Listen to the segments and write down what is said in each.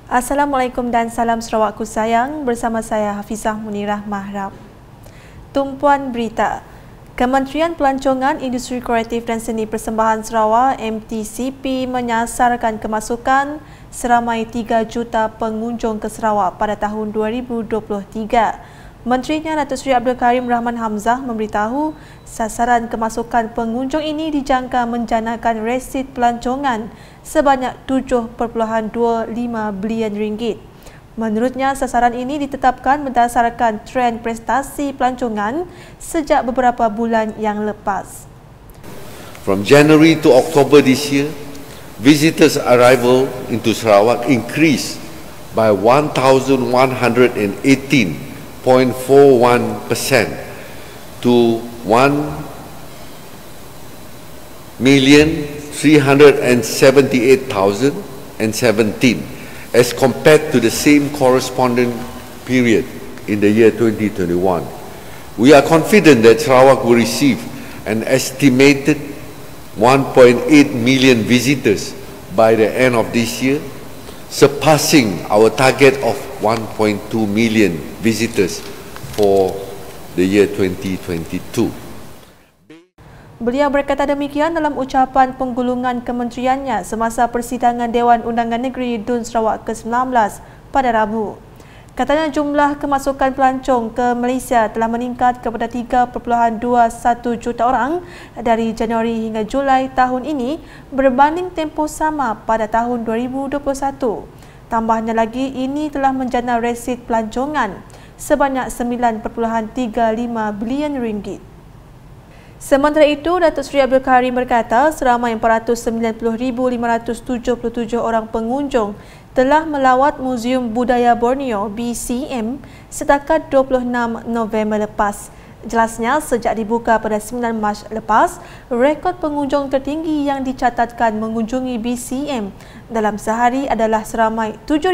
Assalamualaikum dan salam Sarawakku sayang, bersama saya Hafizah Munirah Mahrab. Tumpuan berita. Kementerian Pelancongan, Industri Kreatif dan Seni Persembahan Sarawak MTCP menyasarkan kemasukan seramai 3 juta pengunjung ke Sarawak pada tahun 2023. Menterinya Datuk Seri Abdul Karim Rahman Hamzah memberitahu sasaran kemasukan pengunjung ini dijangka menjanakan resit pelancongan sebanyak 7.25 bilion ringgit. Menurutnya, sasaran ini ditetapkan berdasarkan trend prestasi pelancongan sejak beberapa bulan yang lepas. From January to October this year, visitors' arrival into Sarawak increased by 1,118.41% to 1,378,017 as compared to the same corresponding period in the year 2021. We are confident that Sarawak will receive an estimated 1.8 million visitors by the end of this year, surpassing our target of 1.2 million visitors for the year 2022. Beliau berkata demikian dalam ucapan penggulungan kementeriannya semasa persidangan Dewan Undangan Negeri Dun Sarawak ke-19 pada Rabu. Katanya jumlah kemasukan pelancong ke Malaysia telah meningkat kepada 3.21 juta orang dari Januari hingga Julai tahun ini berbanding tempoh sama pada tahun 2021. Tambahnya lagi, ini telah menjana resit pelancongan sebanyak 9.35 bilion ringgit. Sementara itu, Datuk Seri Abdul Karim berkata seramai 490,577 orang pengunjung telah melawat Muzium Budaya Borneo BCM setakat 26 November lepas. Jelasnya, sejak dibuka pada 9 Mac lepas, rekod pengunjung tertinggi yang dicatatkan mengunjungi BCM dalam sehari adalah seramai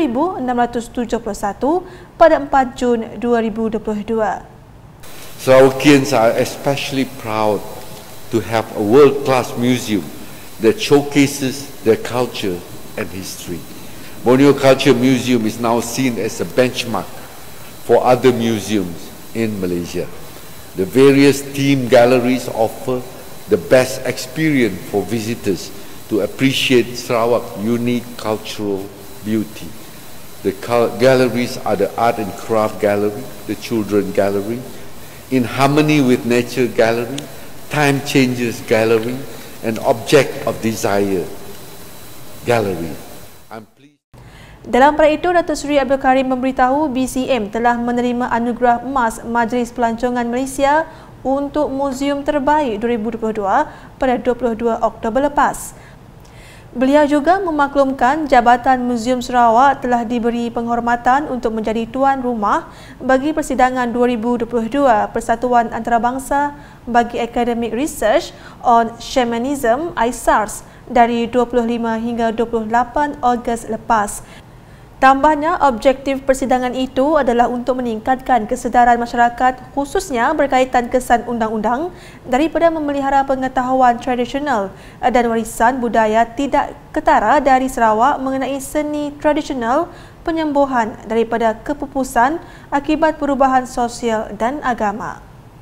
7,671 pada 4 Jun 2022. Sarawakians are especially proud to have a world-class museum that showcases their culture and history. Borneo Culture Museum is now seen as a benchmark for other museums in Malaysia. The various theme galleries offer the best experience for visitors to appreciate Sarawak's unique cultural beauty. The galleries are the Art and Craft Gallery, the Children Gallery, In Harmony with Nature Gallery, Time Changes Gallery, and Object of Desire Gallery. Dalam perkara itu, Datuk Seri Abdul Karim memberitahu BCM telah menerima anugerah emas Majlis Pelancongan Malaysia untuk Muzium Terbaik 2022 pada 22 Oktober lepas. Beliau juga memaklumkan Jabatan Muzium Sarawak telah diberi penghormatan untuk menjadi tuan rumah bagi persidangan 2022 Persatuan Antarabangsa bagi Academic Research on Shamanism ISARS dari 25 hingga 28 Ogos lepas. Tambahnya, objektif persidangan itu adalah untuk meningkatkan kesedaran masyarakat khususnya berkaitan kesan undang-undang daripada memelihara pengetahuan tradisional dan warisan budaya tidak ketara dari Sarawak mengenai seni tradisional penyembuhan daripada kepupusan akibat perubahan sosial dan agama.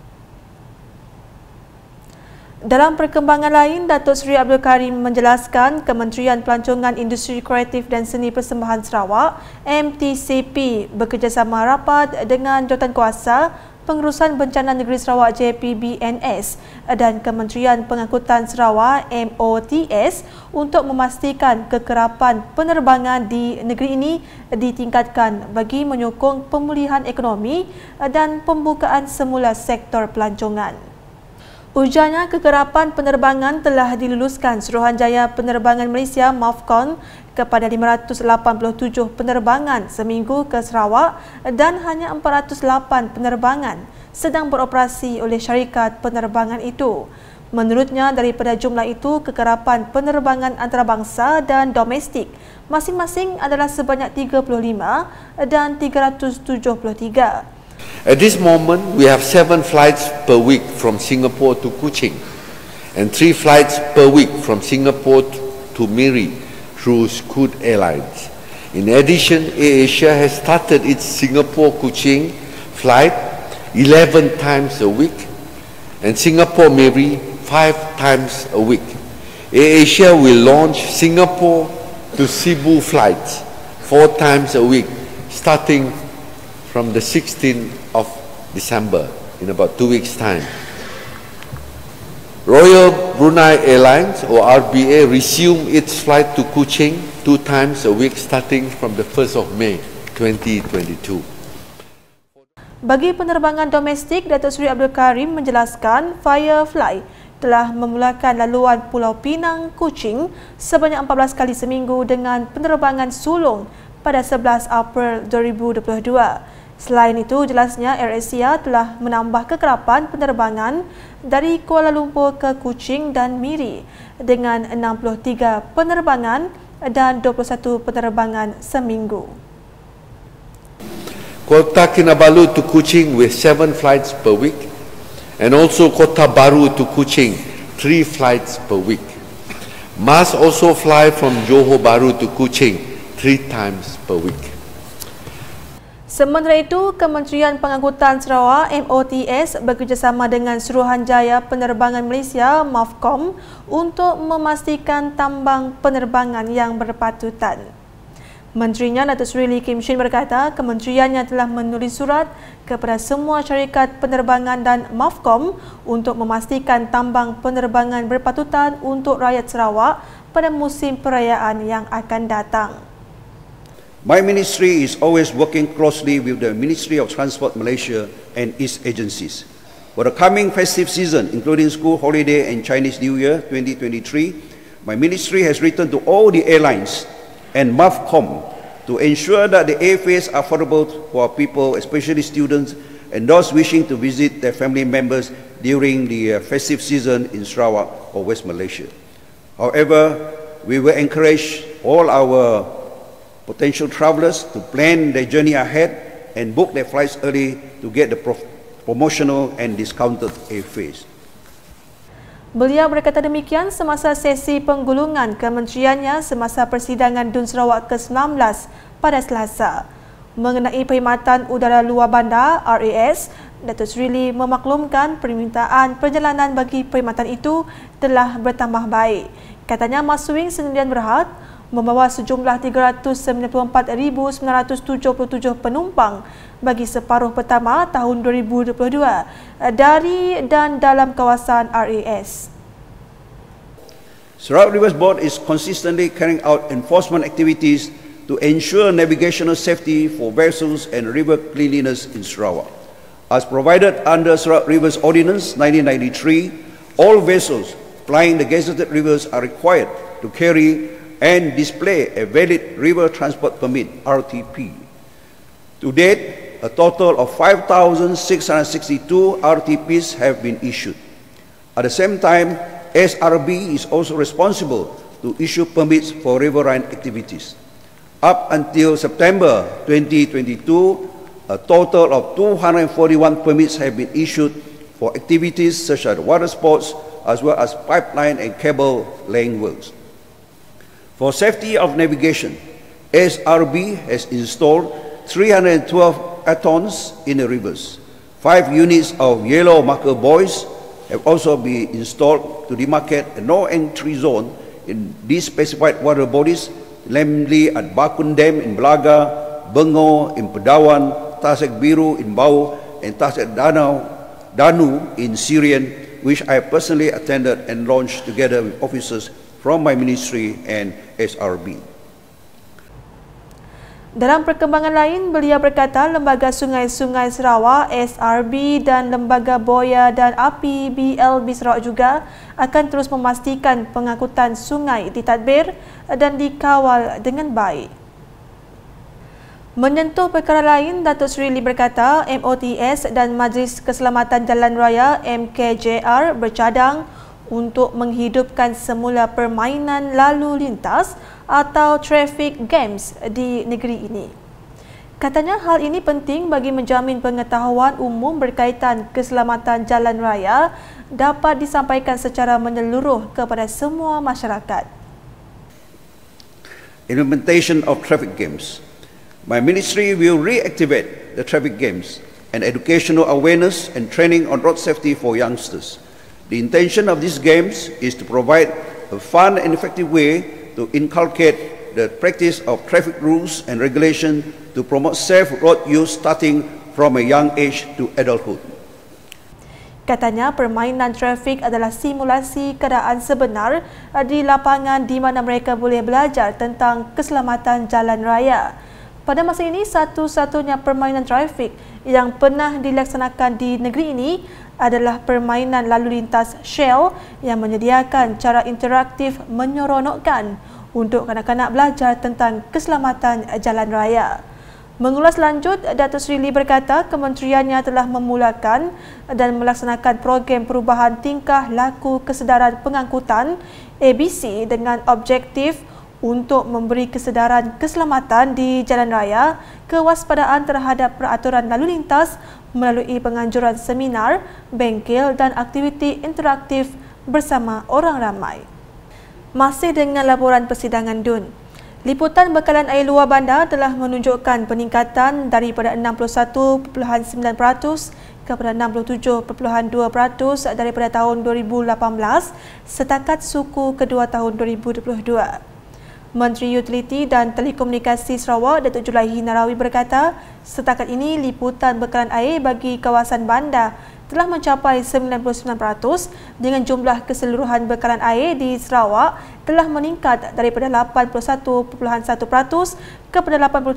Dalam perkembangan lain, Datuk Seri Abdul Karim menjelaskan Kementerian Pelancongan, Industri Kreatif dan Seni Persembahan Sarawak MTCP bekerjasama rapat dengan Jawatankuasa Pengurusan Bencana Negeri Sarawak JPBNS dan Kementerian Pengangkutan Sarawak MOTS untuk memastikan kekerapan penerbangan di negeri ini ditingkatkan bagi menyokong pemulihan ekonomi dan pembukaan semula sektor pelancongan. Ujarnya, kekerapan penerbangan telah diluluskan Suruhanjaya Penerbangan Malaysia MAFCON kepada 587 penerbangan seminggu ke Sarawak dan hanya 408 penerbangan sedang beroperasi oleh syarikat penerbangan itu. Menurutnya, daripada jumlah itu, kekerapan penerbangan antarabangsa dan domestik masing-masing adalah sebanyak 35 dan 373. At this moment, we have 7 flights per week from Singapore to Kuching and 3 flights per week from Singapore to Miri through Scoot Airlines. In addition, AirAsia has started its Singapore-Kuching flight 11 times a week and Singapore-Mary 5 times a week. AirAsia will launch Singapore to Cebu flights 4 times a week starting from the 16th of December in about 2 weeks' time. Royal Brunei Airlines or RBA resumed its flight to Kuching 2 times a week starting from the 1st of May 2022. Bagi penerbangan domestik, Datuk Seri Abdul Karim menjelaskan Firefly telah memulakan laluan Pulau Pinang Kuching sebanyak 14 kali seminggu dengan penerbangan sulung pada 11 April 2022. Selain itu, jelasnya AirAsia telah menambah kekerapan penerbangan dari Kuala Lumpur ke Kuching dan Miri dengan 63 penerbangan dan 21 penerbangan seminggu. Kota Kinabalu to Kuching with 7 flights per week and also Kota Baru to Kuching 3 flights per week. MAS also fly from Johor Bahru to Kuching 3 times per week. Sementara itu, Kementerian Pengangkutan Sarawak MOTS bekerjasama dengan Suruhanjaya Penerbangan Malaysia MAVCOM untuk memastikan tambang penerbangan yang berpatutan. Menterinya Datuk Seri Lee Kim Shin berkata kementeriannya telah menulis surat kepada semua syarikat penerbangan dan MAVCOM untuk memastikan tambang penerbangan berpatutan untuk rakyat Sarawak pada musim perayaan yang akan datang. My ministry is always working closely with the Ministry of Transport Malaysia and its agencies. For the coming festive season, including school holiday and Chinese New Year 2023, my ministry has written to all the airlines and MAVCOM to ensure that the airfares are affordable for people, especially students and those wishing to visit their family members during the festive season in Sarawak or West Malaysia. However, we will encourage all our potential travellers to plan their journey ahead and book their flights early to get the promotional and discounted airfares. Beliau berkata demikian semasa sesi penggulungan kementeriannya semasa persidangan DUN Sarawak ke-19 pada Selasa. Mengenai perkhidmatan udara luar bandar RAS, Datuk Seri Lee memaklumkan permintaan perjalanan bagi perkhidmatan itu telah bertambah baik. Katanya Maswing Sdn Bhd membawa sejumlah 394,977 penumpang bagi separuh pertama tahun 2022 dari dan dalam kawasan RAS. Sarawak Rivers Board is consistently carrying out enforcement activities to ensure navigational safety for vessels and river cleanliness in Sarawak. As provided under Sarawak Rivers Ordinance 1993, all vessels plying the gazetted rivers are required to carry and display a valid river transport permit RTP. To date, a total of 5,662 RTPs have been issued. At the same time, SRB is also responsible to issue permits for riverine activities. Up until September 2022, a total of 241 permits have been issued for activities such as water sports as well as pipeline and cable laying works. For safety of navigation, SRB has installed 312 atons in the rivers. 5 units of yellow marker buoys have also been installed to demarcate a no-entry zone in these specified water bodies, namely at Bakun Dam in Belaga, Bengo in Pedawan, Tasek Biru in Bau, and Tasek Danu in Syrian, which I personally attended and launched together with officers from my ministry and SRB. Dalam perkembangan lain, beliau berkata Lembaga Sungai-Sungai Sarawak SRB dan Lembaga Boya dan Api BLB Sarawak juga akan terus memastikan pengangkutan sungai ditadbir dan dikawal dengan baik. Menyentuh perkara lain, Datuk Seri Lee berkata MOTS dan Majlis Keselamatan Jalan Raya MKJR bercadang untuk menghidupkan semula permainan lalu lintas atau traffic games di negeri ini. Katanya hal ini penting bagi menjamin pengetahuan umum berkaitan keselamatan jalan raya dapat disampaikan secara menyeluruh kepada semua masyarakat. implementation of traffic games. My ministry will reactivate the traffic games and educational awareness and training on road safety for youngsters. The intention of these games is to provide a fun and effective way to inculcate the practice of traffic rules and regulation to promote safe road use starting from a young age to adulthood. Katanya permainan trafik adalah simulasi keadaan sebenar di lapangan di mana mereka boleh belajar tentang keselamatan jalan raya. Pada masa ini, satu-satunya permainan trafik yang pernah dilaksanakan di negeri ini adalah permainan lalu lintas Shell yang menyediakan cara interaktif menyeronokkan untuk kanak-kanak belajar tentang keselamatan jalan raya. Mengulas lanjut, Datuk Seri Lee berkata kementeriannya telah memulakan dan melaksanakan program perubahan tingkah laku kesedaran pengangkutan ABC dengan objektif untuk memberi kesedaran keselamatan di jalan raya, kewaspadaan terhadap peraturan lalu lintas melalui penganjuran seminar, bengkel dan aktiviti interaktif bersama orang ramai. Masih dengan laporan persidangan DUN, liputan bekalan air luar bandar telah menunjukkan peningkatan daripada 61.9% kepada 67.2% daripada tahun 2018 setakat suku kedua tahun 2022. Menteri Utiliti dan Telekomunikasi Sarawak Datuk Julaihi Narawi berkata, setakat ini liputan bekalan air bagi kawasan bandar telah mencapai 99% dengan jumlah keseluruhan bekalan air di Sarawak telah meningkat daripada 81.1% kepada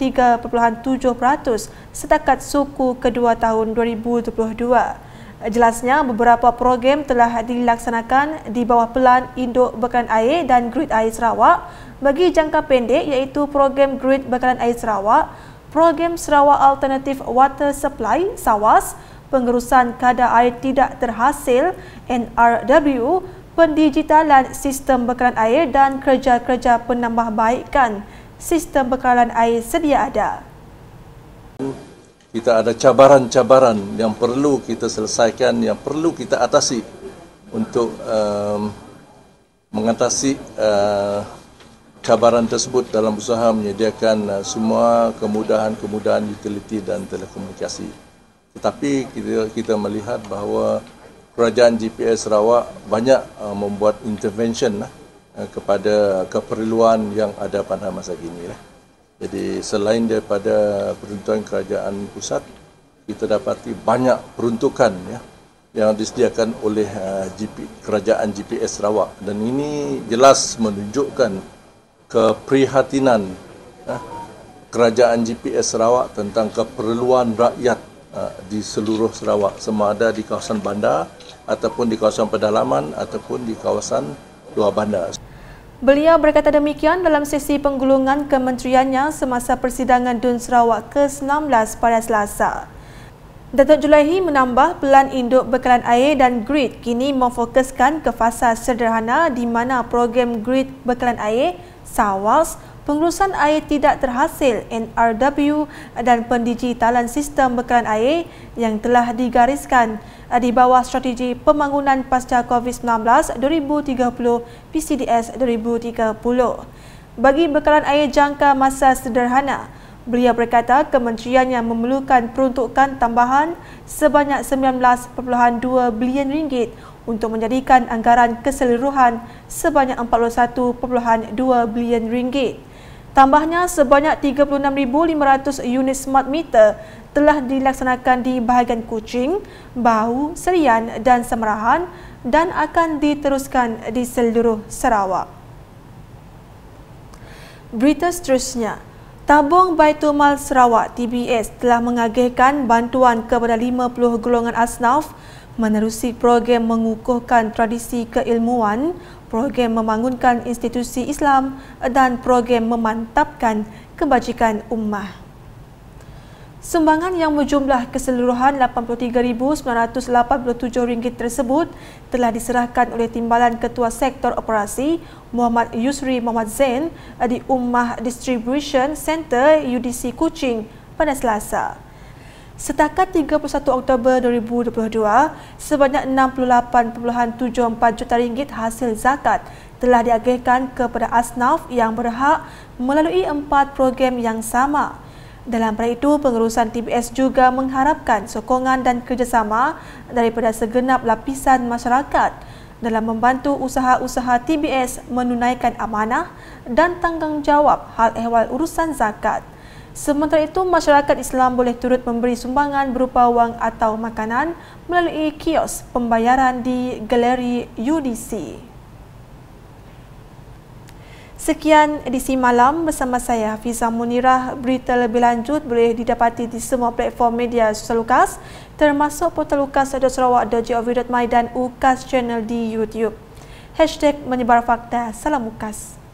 83.7% setakat suku kedua tahun 2022. Jelasnya, beberapa program telah dilaksanakan di bawah pelan Induk Bekalan Air dan Grid Air Sarawak bagi jangka pendek iaitu program Grid Bekalan Air Sarawak, program Sarawak Alternative Water Supply (SAWAS), pengurusan kadar air tidak terhasil (NRW), pendigitalan sistem bekalan air dan kerja-kerja penambahbaikan sistem bekalan air sedia ada. Kita ada cabaran-cabaran yang perlu kita selesaikan, yang perlu kita atasi untuk mengatasi cabaran tersebut dalam usaha menyediakan semua kemudahan-kemudahan utiliti dan telekomunikasi. Tetapi kita melihat bahawa Kerajaan GPS Sarawak banyak membuat intervention kepada keperluan yang ada pada masa kini. Jadi selain daripada peruntukan kerajaan pusat, kita dapati banyak peruntukan yang disediakan oleh Kerajaan GPS Sarawak, dan ini jelas menunjukkan keprihatinan Kerajaan GPS Sarawak tentang keperluan rakyat di seluruh Sarawak, sama ada di kawasan bandar ataupun di kawasan pedalaman ataupun di kawasan luar bandar. Beliau berkata demikian dalam sesi penggulungan kementeriannya semasa persidangan DUN Sarawak ke-19 pada Selasa. Datuk Julaihi menambah pelan induk bekalan air dan grid kini memfokuskan ke fasa sederhana di mana program grid bekalan air, SAWAS, pengurusan air tidak terhasil NRW dan pendigitalan sistem bekalan air yang telah digariskan di bawah strategi pembangunan pasca COVID-19 2030 PCDS 2030. Bagi bekalan air jangka masa sederhana, beliau berkata kementeriannya memerlukan peruntukan tambahan sebanyak 19.2 bilion ringgit untuk menjadikan anggaran keseluruhan sebanyak 41.2 bilion ringgit. Tambahnya, sebanyak 36,500 unit smart meter telah dilaksanakan di bahagian Kuching, Bahu, Serian dan Semerahan dan akan diteruskan di seluruh Sarawak. Berita seterusnya, Tabung Baitul Mal Sarawak TBS telah mengagihkan bantuan kepada 50 golongan asnaf menerusi program mengukuhkan tradisi keilmuan, program membangunkan institusi Islam dan program memantapkan kebajikan ummah. Sumbangan yang berjumlah keseluruhan RM83,987 tersebut telah diserahkan oleh Timbalan Ketua Sektor Operasi Muhammad Yusri Muhammad Zain di Ummah Distribution Center UDC Kuching pada Selasa. Setakat 31 Oktober 2022, sebanyak 68.74 juta ringgit hasil zakat telah diagihkan kepada asnaf yang berhak melalui 4 program yang sama. Dalam pada itu, pengurusan TBS juga mengharapkan sokongan dan kerjasama daripada segenap lapisan masyarakat dalam membantu usaha-usaha TBS menunaikan amanah dan tanggungjawab hal ehwal urusan zakat. Sementara itu, masyarakat Islam boleh turut memberi sumbangan berupa wang atau makanan melalui kios pembayaran di Galeri UDC. Sekian edisi malam bersama saya, Hafizah Munirah. Berita lebih lanjut boleh didapati di semua platform media sosial UKAS, termasuk portal ukas.sarawak.gov.my dan UKAS channel di YouTube. #menyebar fakta. Salam UKAS.